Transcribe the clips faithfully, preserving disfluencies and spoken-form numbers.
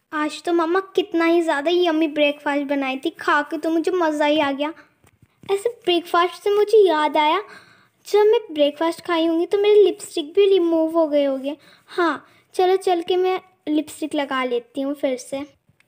आज तो मम्मा कितना ही ज़्यादा यम्मी ब्रेकफास्ट बनाई थी, खा के तो मुझे मज़ा ही आ गया। ऐसे ब्रेकफास्ट से मुझे याद आया, जब मैं ब्रेकफास्ट खाई होंगी तो मेरी लिपस्टिक भी रिमूव हो गए होंगे। हाँ चलो चल के मैं लिपस्टिक लगा लेती हूँ फिर से।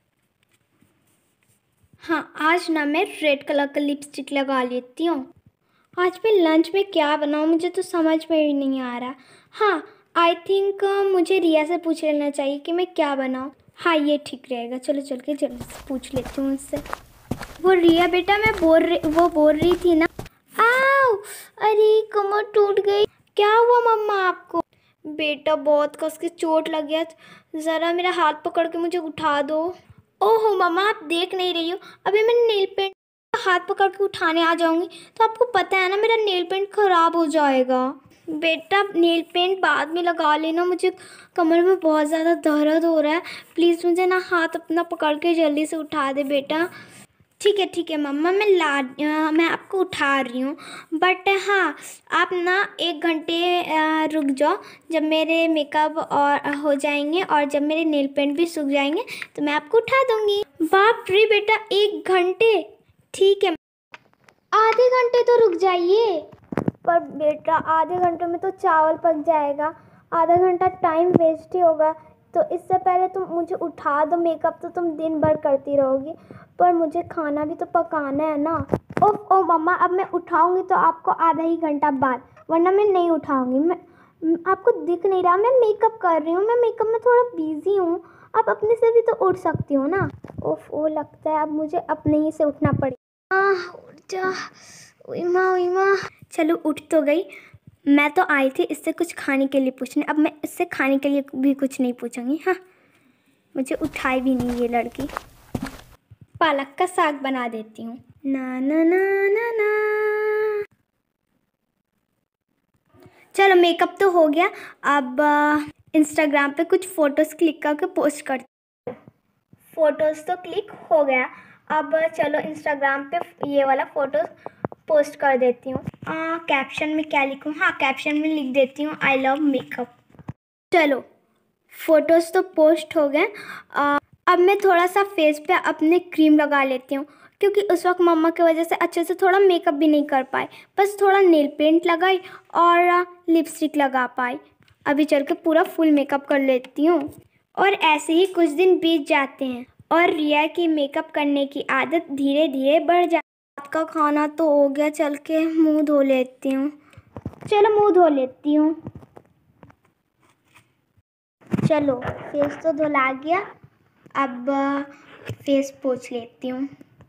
हाँ आज ना मैं रेड कलर का लिपस्टिक लगा लेती हूँ। आज मैं लंच में क्या बनाऊँ मुझे तो समझ में ही नहीं आ रहा। हाँ आई थिंक मुझे रिया से पूछ लेना चाहिए कि मैं क्या बनाऊँ। हाँ ये ठीक रहेगा, चलो चल के जल्दी से पूछ लेती हूँ उससे। वो रिया बेटा मैं बोल रही वो बोल रही थी ना। आओ अरे कमर टूट गई। क्या हुआ मम्मा आपको? बेटा बहुत कस के चोट लग गया, ज़रा मेरा हाथ पकड़ के मुझे उठा दो। ओहो मम्मा आप देख नहीं रही हो, अभी मैं नेल पेंट हाथ पकड़ के उठाने आ जाऊंगी तो आपको पता है ना मेरा नेल पेंट ख़राब हो जाएगा। बेटा नेल पेंट बाद में लगा लेना, मुझे कमर में बहुत ज़्यादा दर्द हो रहा है। प्लीज़ मुझे ना हाथ अपना पकड़ के जल्दी से उठा दे बेटा। ठीक है ठीक है मम्मा मैं ला आ, मैं आपको उठा रही हूँ, बट हाँ आप ना एक घंटे रुक जाओ। जब मेरे मेकअप और हो जाएंगे और जब मेरे नेल पेंट भी सूख जाएंगे तो मैं आपको उठा दूँगी। बाप रे बेटा एक घंटे, ठीक है आधे घंटे तो रुक जाइए। पर बेटा आधे घंटे में तो चावल पक जाएगा, आधा घंटा टाइम वेस्ट ही होगा। तो इससे पहले तुम मुझे उठा दो, मेकअप तो तुम दिन भर करती रहोगी पर मुझे खाना भी तो पकाना है ना। ओह ओ मम्मा अब मैं उठाऊंगी तो आपको आधा ही घंटा बाद, वरना मैं नहीं उठाऊंगी। मैं आपको दिख नहीं रहा मैं मेकअप कर रही हूँ, मैं मेकअप में थोड़ा बिजी हूँ। आप अपने से भी तो उठ सकती हो ना। ओफ ओ लगता है अब मुझे अपने ही से उठना पड़ेगा। आह उठ जा, ओई माँ ओई माँ। चलो उठ तो गई। मैं तो आई थी इससे कुछ खाने के लिए पूछने, अब मैं इससे खाने के लिए भी कुछ नहीं पूछूंगी। हाँ मुझे उठाए भी नहीं ये लड़की। पालक का साग बना देती हूँ। ना ना ना ना ना। चलो मेकअप तो हो गया, अब इंस्टाग्राम पे कुछ फ़ोटोज़ क्लिक करके पोस्ट करती हूँ। फ़ोटोज़ तो क्लिक हो गया, अब चलो इंस्टाग्राम पे ये वाला फ़ोटो पोस्ट कर देती हूँ। कैप्शन में क्या लिखूँ? हाँ कैप्शन में लिख देती हूँ आई लव मेकअप। चलो फ़ोटोज़ तो पोस्ट हो गए, अब मैं थोड़ा सा फेस पे अपने क्रीम लगा लेती हूँ क्योंकि उस वक्त मम्मा की वजह से अच्छे से थोड़ा मेकअप भी नहीं कर पाए, बस थोड़ा नेल पेंट लगाई और लिपस्टिक लगा पाई। अभी चल के पूरा फुल मेकअप कर लेती हूँ। और ऐसे ही कुछ दिन बीत जाते हैं और रिया की मेकअप करने की आदत धीरे धीरे बढ़ जाती है। रात का खाना तो हो गया, चल के मुँह धो लेती हूँ। चलो मुँह धो लेती हूँ। चलो फेस तो धुला गया, अब फेस पोंछ लेती हूँ।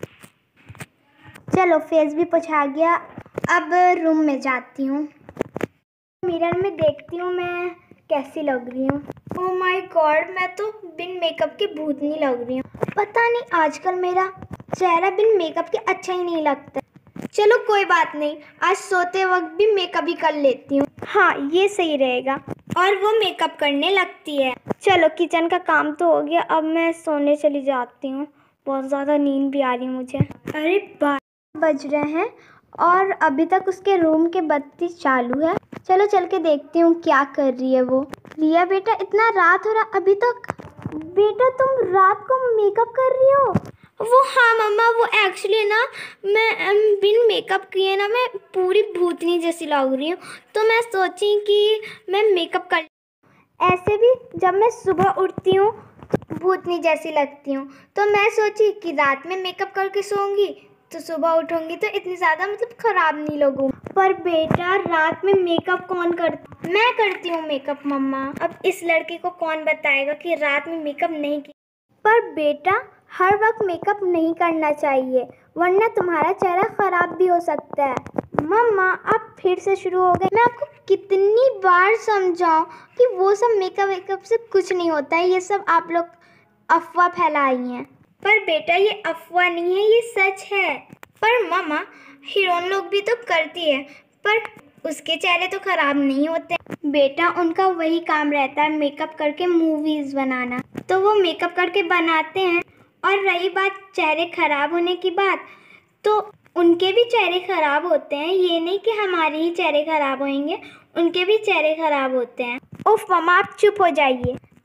चलो फेस भी पोंछा गया, अब रूम में जाती हूँ। मिरर में देखती हूँ मैं कैसी लग रही हूँ। ओह माय गॉड मैं तो बिन मेकअप की भूतनी लग रही हूँ। पता नहीं आजकल मेरा चेहरा बिन मेकअप के अच्छा ही नहीं लगता। चलो कोई बात नहीं, आज सोते वक्त भी मेकअप ही कर लेती हूँ। हाँ ये सही रहेगा। और वो मेकअप करने लगती है। चलो किचन का काम तो हो गया, अब मैं सोने चली जाती हूँ, बहुत ज़्यादा नींद भी आ रही है मुझे। अरे बारह बज रहे हैं और अभी तक उसके रूम के बत्ती चालू है। चलो चल के देखती हूँ क्या कर रही है वो। रिया बेटा इतना रात हो रहा अभी तक, बेटा तुम रात को मेकअप कर रही हो? वो हाँ मम्मा वो एक्चुअली ना मैं बिन मेकअप किए ना मैं पूरी भूतनी जैसी लग रही हूँ, तो मैं सोची कि मैं मेकअप कर। ऐसे भी जब मैं सुबह उठती हूँ भूतनी जैसी लगती हूँ, तो मैं सोची कि रात में मेकअप करके सोऊंगी तो सुबह उठूंगी तो इतनी ज़्यादा मतलब ख़राब नहीं लगूँ। पर बेटा रात में मेकअप कौन करता? मैं करती हूँ मेकअप मम्मा। अब इस लड़की को कौन बताएगा कि रात में मेकअप नहीं की। पर बेटा हर वक्त मेकअप नहीं करना चाहिए वरना तुम्हारा चेहरा ख़राब भी हो सकता है। मम्मा आप फिर से शुरू हो गए। मैं आपको कितनी बार समझाऊं कि वो सब मेकअप वेकअप से कुछ नहीं होता है, ये सब आप लोग अफवाह फैलाई हैं। पर बेटा ये अफवाह नहीं है, ये सच है। पर मम्मा हीरोइन लोग भी तो करती है पर उसके चेहरे तो ख़राब नहीं होते। बेटा उनका वही काम रहता है मेकअप करके मूवीज़ बनाना, तो वो मेकअप करके बनाते हैं। और रही बात चेहरे ख़राब होने की बात, तो उनके भी चेहरे ख़राब होते हैं, ये नहीं कि हमारे ही चेहरे ख़राब होंगे, उनके भी चेहरे ख़राब होते हैं। उफ मम्मा आप चुप हो जाइए।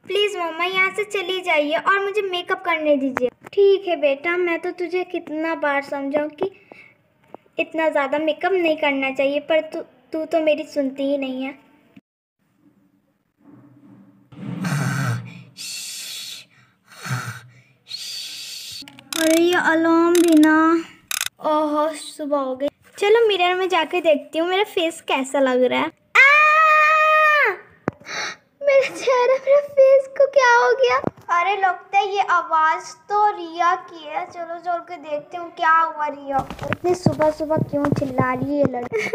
प्लीज़ मम्मा यहाँ से चली जाइए और मुझे मेकअप करने दीजिए। ठीक है बेटा, मैं तो तुझे कितना बार समझाऊँ कि इतना ज़्यादा मेकअप नहीं करना चाहिए, पर तू तू तो मेरी सुनती ही नहीं है। अरे ये अलार्म भी ना। ओह सुबह हो गई। चलो मिरर में जाके देखती हूँ मेरा फेस कैसा लग रहा है। आ! मेरा चेहरा, मेरा फेस को क्या हो गया? अरे लगता है ये आवाज तो रिया की है। चलो चल के देखती हूँ क्या हुआ रिया को। इतनी सुबह सुबह क्यों चिल्ला रही है ये लड़की?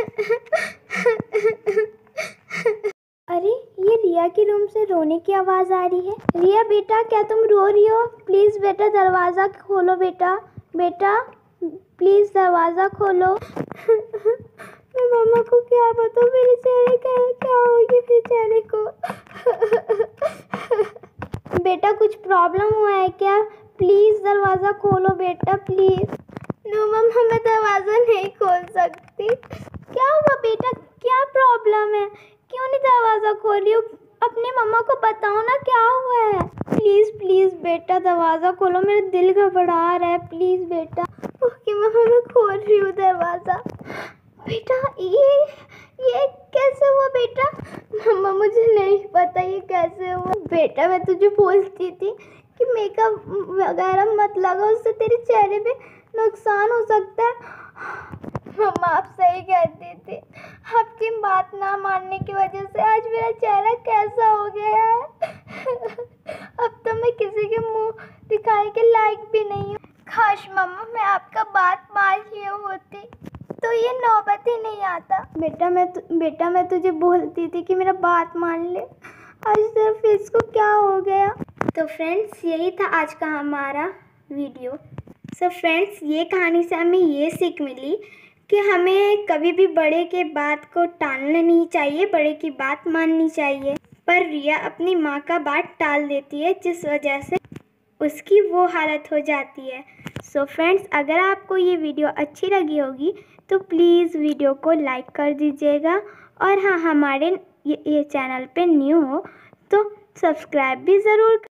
अरे ये रिया के रूम से रोने की आवाज आ रही है। रिया बेटा, क्या तुम रो रही हो? प्लीज बेटा दरवाजा खोलो बेटा। बेटा प्लीज दरवाजा खोलो। मैं मम्मा को क्या बताऊं मेरे चेहरे का क्या हो गया मेरे चेहरे को। बेटा कुछ प्रॉब्लम हुआ है क्या? प्लीज दरवाजा खोलो बेटा प्लीज। नो मम्मा, मैं दरवाजा नहीं खोल सकती। क्या हुआ बेटा, क्या प्रॉब्लम है? क्यों नहीं दरवाजा खोल रही हो? अपने मम्मा को बताओ ना क्या हुआ है। प्लीज प्लीज बेटा दरवाजा खोलो, मेरा दिल घबरा रहा है। प्लीज बेटा। ओके मम्मा, मैं खोल रही हूँ दरवाजा। बेटा ये ये कैसे हुआ बेटा? मम्मा मुझे नहीं पता ये कैसे हुआ। बेटा मैं तुझे बोलती थी कि मेकअप वगैरह मत लगा, उससे तेरे चेहरे पे नुकसान हो सकता है। मम्मा आप सही कहती थी। आपकी बात ना मानने की वजह से आज मेरा चेहरा कैसा हो गया है। अब तो मैं किसी के मुंह दिखाने के लायक भी नहीं हूँ। काश मम्मा मैं आपका बात मान ही होती तो ये नौबत ही नहीं आता। बेटा मैं तु, बेटा मैं तुझे बोलती थी कि मेरा बात मान ले। आज तेरे फेस को क्या हो गया? तो फ्रेंड्स यही था आज का हमारा वीडियो। सो so फ्रेंड्स ये कहानी से हमें ये सीख मिली कि हमें कभी भी बड़े के बात को टालना नहीं चाहिए, बड़े की बात माननी चाहिए। पर रिया अपनी माँ का बात टाल देती है जिस वजह से उसकी वो हालत हो जाती है। सो so फ्रेंड्स अगर आपको ये वीडियो अच्छी लगी होगी तो प्लीज़ वीडियो को लाइक कर दीजिएगा। और हाँ, हमारे ये, ये चैनल पे न्यू हो तो सब्सक्राइब भी ज़रूर